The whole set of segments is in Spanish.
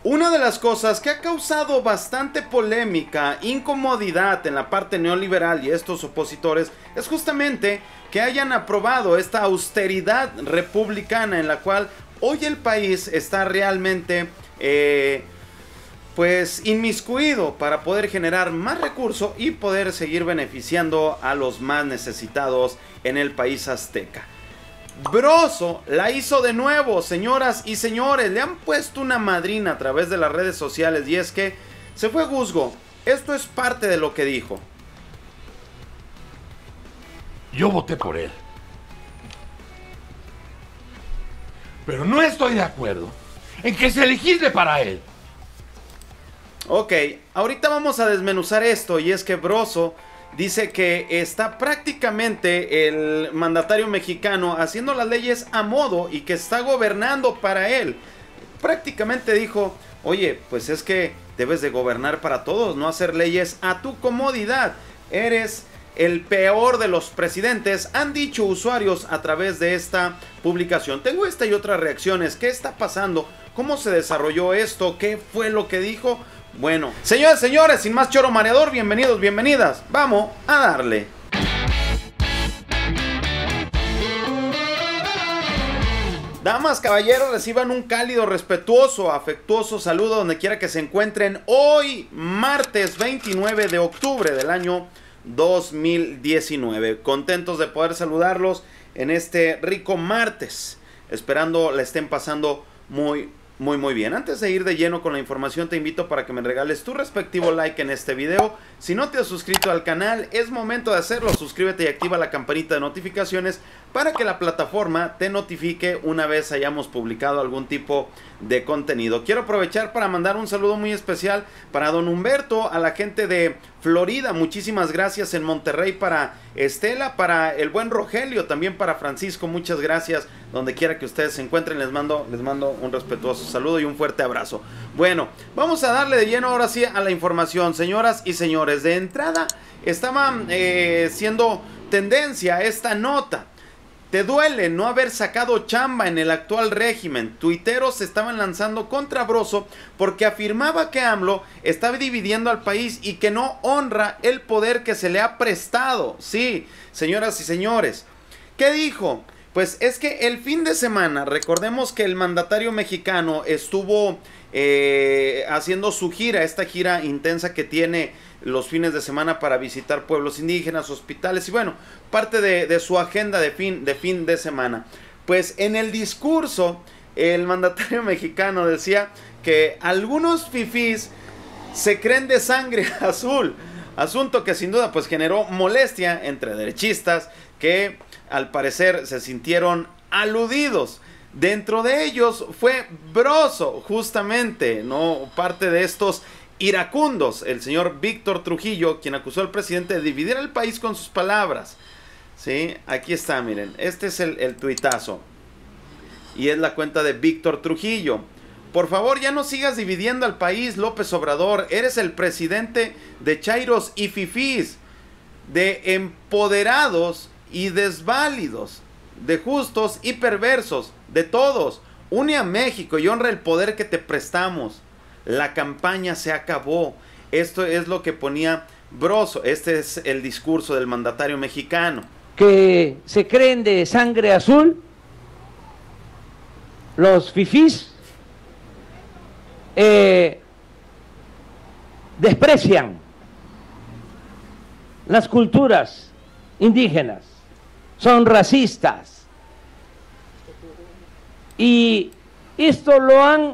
Una de las cosas que ha causado bastante polémica, incomodidad en la parte neoliberal y estos opositores es justamente que hayan aprobado esta austeridad republicana en la cual hoy el país está realmente pues inmiscuido para poder generar más recursos y poder seguir beneficiando a los más necesitados en el país azteca. Broso la hizo de nuevo, señoras y señores. Le han puesto una madrina a través de las redes sociales y es que se fue Guzgo. Esto es parte de lo que dijo. Yo voté por él, pero no estoy de acuerdo en que se legisle para él. Ok, ahorita vamos a desmenuzar esto y es que Broso dice que está prácticamente el mandatario mexicano haciendo las leyes a modo y que está gobernando para él. Prácticamente dijo, oye, pues es que debes de gobernar para todos, no hacer leyes a tu comodidad. Eres el peor de los presidentes, han dicho usuarios a través de esta publicación. Tengo esta y otras reacciones. ¿Qué está pasando? ¿Cómo se desarrolló esto? ¿Qué fue lo que dijo? Bueno, señoras y señores, sin más choro mareador, bienvenidos, bienvenidas. Vamos a darle. Damas, caballeros, reciban un cálido, respetuoso, afectuoso saludo donde quiera que se encuentren hoy, martes 29 de octubre del año 2019. Contentos de poder saludarlos en este rico martes, esperando la estén pasando muy bien. Antes de ir de lleno con la información, te invito para que me regales tu respectivo like en este video. Si no te has suscrito al canal, es momento de hacerlo. Suscríbete y activa la campanita de notificaciones para que la plataforma te notifique una vez hayamos publicado algún tipo de contenido. Quiero aprovechar para mandar un saludo muy especial para don Humberto, a la gente de Florida, muchísimas gracias. En Monterrey para Estela, para el buen Rogelio, también para Francisco, muchas gracias. Donde quiera que ustedes se encuentren, les mando un respetuoso saludo y un fuerte abrazo. Bueno, vamos a darle de lleno ahora sí a la información, señoras y señores. De entrada estaba siendo tendencia esta nota. ¿Te duele no haber sacado chamba en el actual régimen? Tuiteros se estaban lanzando contra Broso porque afirmaba que AMLO estaba dividiendo al país y que no honra el poder que se le ha prestado. Sí, señoras y señores. ¿Qué dijo? Pues es que el fin de semana, recordemos que el mandatario mexicano estuvo haciendo su gira, esta gira intensa que tiene los fines de semana para visitar pueblos indígenas, hospitales y bueno, parte de su agenda de fin de semana. Pues en el discurso, el mandatario mexicano decía que algunos fifís se creen de sangre azul, asunto que sin duda pues generó molestia entre derechistas que al parecer se sintieron aludidos. Dentro de ellos fue Broso, justamente, ¿no? Parte de estos iracundos, el señor Víctor Trujillo, quien acusó al presidente de dividir el país con sus palabras. ¿Sí? Aquí está, miren, este es el tuitazo. Y es la cuenta de Víctor Trujillo. Por favor, ya no sigas dividiendo al país, López Obrador. Eres el presidente de chairos y fifís, de empoderados y desválidos, de justos y perversos, de todos. Une a México y honra el poder que te prestamos. La campaña se acabó. Esto es lo que ponía Broso. Este es el discurso del mandatario mexicano. Que se creen de sangre azul, los fifís, desprecian las culturas indígenas, son racistas. Y esto lo han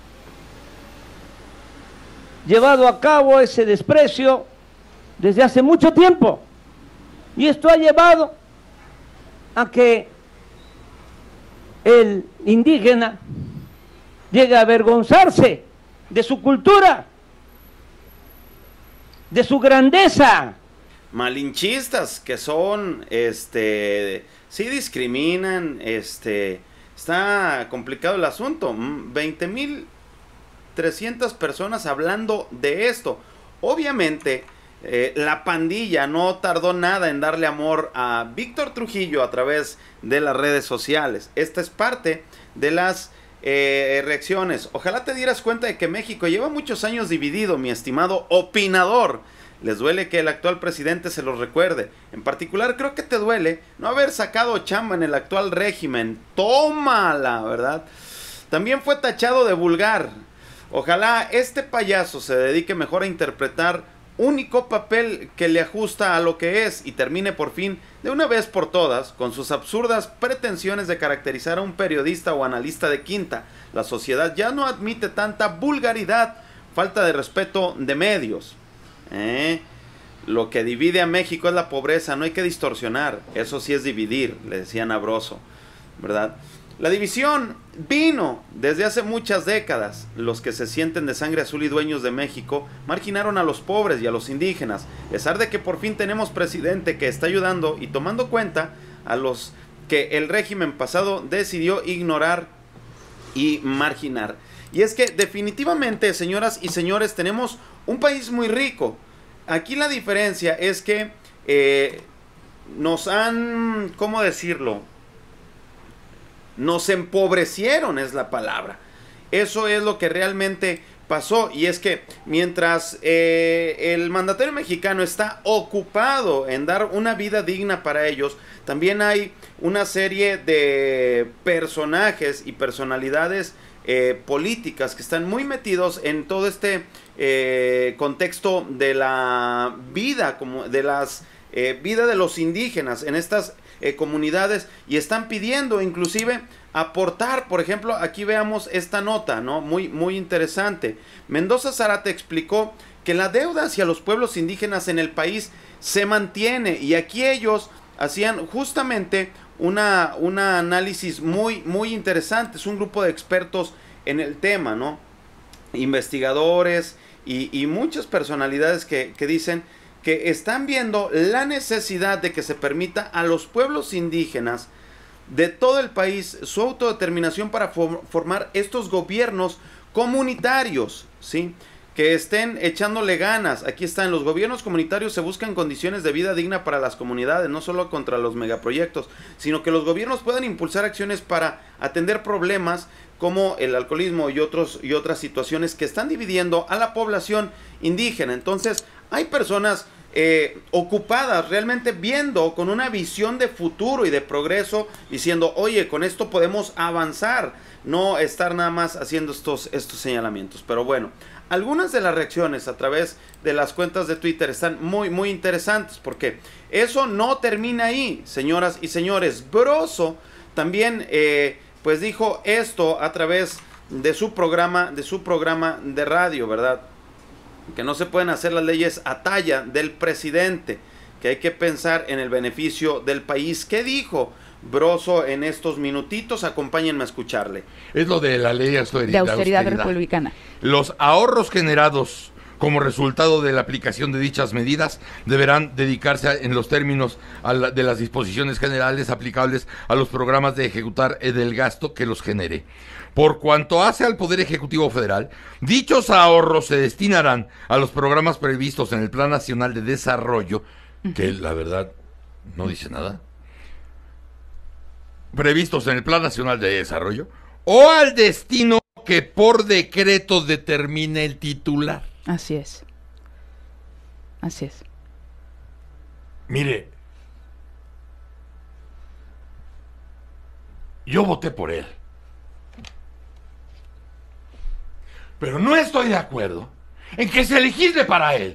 llevado a cabo, ese desprecio, desde hace mucho tiempo. Y esto ha llevado a que el indígena llegue a avergonzarse de su cultura, de su grandeza. Malinchistas que son, sí discriminan, está complicado el asunto. 20,300 personas hablando de esto. Obviamente, la pandilla no tardó nada en darle amor a Víctor Trujillo a través de las redes sociales. Esta es parte de las reacciones. Ojalá te dieras cuenta de que México lleva muchos años dividido, mi estimado opinador. Les duele que el actual presidente se los recuerde. En particular, creo que te duele no haber sacado chamba en el actual régimen. Tómala, ¿verdad? También fue tachado de vulgar. Ojalá este payaso se dedique mejor a interpretar único papel que le ajusta a lo que es y termine por fin, de una vez por todas, con sus absurdas pretensiones de caracterizar a un periodista o analista de quinta. La sociedad ya no admite tanta vulgaridad, falta de respeto de medios. Lo que divide a México es la pobreza, no hay que distorsionar, eso sí es dividir, le decían a Broso, ¿verdad? La división vino desde hace muchas décadas. Los que se sienten de sangre azul y dueños de México marginaron a los pobres y a los indígenas, a pesar de que por fin tenemos presidente que está ayudando y tomando cuenta a los que el régimen pasado decidió ignorar y marginar. Y es que definitivamente, señoras y señores, tenemos un país muy rico. Aquí la diferencia es que nos han, ¿cómo decirlo? Nos empobrecieron, es la palabra. Eso es lo que realmente pasó. Y es que mientras el mandatario mexicano está ocupado en dar una vida digna para ellos, también hay una serie de personajes y personalidades políticas que están muy metidos en todo este contexto de la vida, como de las vida de los indígenas en estas comunidades, y están pidiendo inclusive aportar. Por ejemplo, aquí veamos esta nota, ¿no? Muy interesante. Mendoza Zárate explicó que la deuda hacia los pueblos indígenas en el país se mantiene, y aquí ellos hacían justamente un análisis muy interesante. Es un grupo de expertos en el tema, ¿no? Investigadores y muchas personalidades que dicen que están viendo la necesidad de que se permita a los pueblos indígenas de todo el país su autodeterminación para formar estos gobiernos comunitarios, ¿sí? Que estén echándole ganas. Aquí están: los gobiernos comunitarios se buscan condiciones de vida digna para las comunidades, no solo contra los megaproyectos, sino que los gobiernos puedan impulsar acciones para atender problemas como el alcoholismo y otras situaciones que están dividiendo a la población indígena. Entonces, hay personas ocupadas realmente viendo con una visión de futuro y de progreso, diciendo: oye, con esto podemos avanzar, no estar nada más haciendo estos señalamientos. Pero bueno, algunas de las reacciones a través de las cuentas de Twitter están muy interesantes, porque eso no termina ahí, señoras y señores. Broso también pues dijo esto a través de su programa de radio, ¿verdad? Que no se pueden hacer las leyes a talla del presidente, que hay que pensar en el beneficio del país. ¿Qué dijo Broso en estos minutitos? Acompáñenme a escucharle. Es lo de la ley de austeridad republicana. Los ahorros generados como resultado de la aplicación de dichas medidas deberán dedicarse en los términos de las disposiciones generales aplicables a los programas de ejecutar del gasto que los genere. Por cuanto hace al Poder Ejecutivo Federal, dichos ahorros se destinarán a los programas previstos en el Plan Nacional de Desarrollo, que la verdad no dice nada, previstos en el Plan Nacional de Desarrollo, o al destino que por decreto determine el titular. Así es. Así es. Mire, yo voté por él, pero no estoy de acuerdo en que se legisle para él.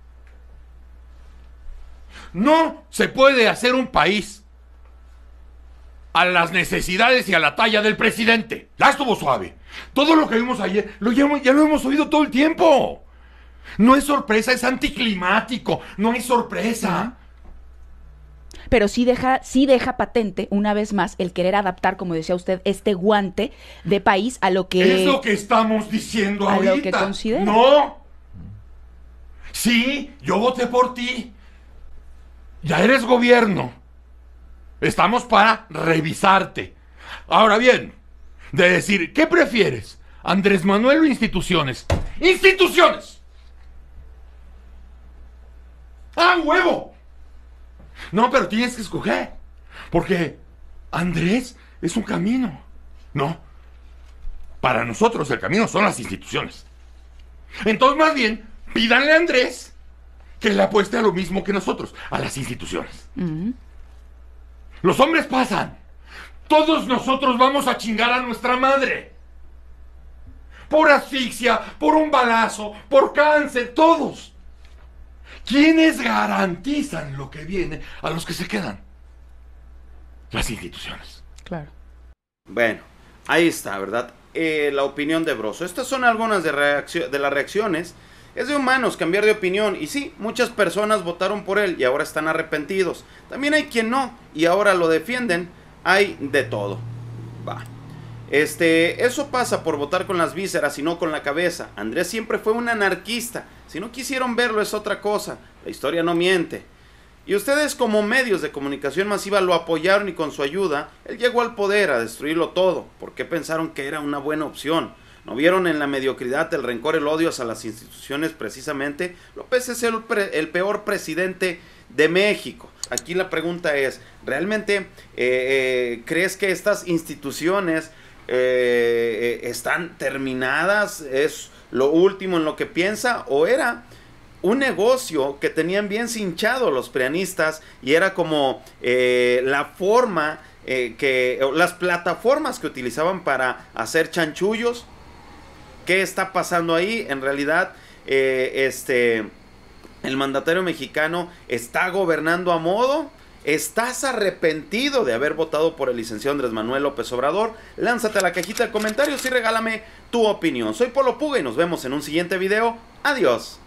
No se puede hacer un país a las necesidades y a la talla del presidente. Ya estuvo suave. Todo lo que vimos ayer ya lo hemos oído todo el tiempo. No es sorpresa, es anticlimático. No es sorpresa. Pero sí deja patente, una vez más, el querer adaptar, como decía usted, este guante de país a lo que... Es lo que estamos diciendo ahorita. A lo que considera. No. Sí, yo voté por ti. Ya eres gobierno. Estamos para revisarte. Ahora bien, de decir, ¿qué prefieres? ¿Andrés Manuel o instituciones? ¡Instituciones! ¡Ah, huevo! No, pero tienes que escoger. Porque Andrés es un camino. No. Para nosotros el camino son las instituciones. Entonces, más bien, pídanle a Andrés que le apueste a lo mismo que nosotros, a las instituciones. Los hombres pasan. Todos nosotros vamos a chingar a nuestra madre. Por asfixia, por un balazo, por cáncer, todos. ¿Quiénes garantizan lo que viene a los que se quedan? Las instituciones. Claro. Bueno, ahí está, ¿verdad? La opinión de Broso. Estas son algunas de las reacciones. Es de humanos cambiar de opinión. Y sí, muchas personas votaron por él y ahora están arrepentidos. También hay quien no y ahora lo defienden. Hay de todo. Va. Eso pasa por votar con las vísceras y no con la cabeza. Andrés siempre fue un anarquista. Si no quisieron verlo es otra cosa. La historia no miente. Y ustedes como medios de comunicación masiva lo apoyaron y con su ayuda, él llegó al poder a destruirlo todo. ¿Por qué pensaron que era una buena opción? ¿No vieron en la mediocridad, el rencor, el odio hacia las instituciones precisamente? López es el peor presidente de México. Aquí la pregunta es, ¿realmente crees que estas instituciones están terminadas? ¿Es lo último en lo que piensa? ¿O era un negocio que tenían bien cinchado los prianistas y era como la forma las plataformas que utilizaban para hacer chanchullos? ¿Qué está pasando ahí? En realidad, el mandatario mexicano está gobernando a modo. ¿Estás arrepentido de haber votado por el licenciado Andrés Manuel López Obrador? Lánzate a la cajita de comentarios y regálame tu opinión. Soy Polo Puga y nos vemos en un siguiente video. Adiós.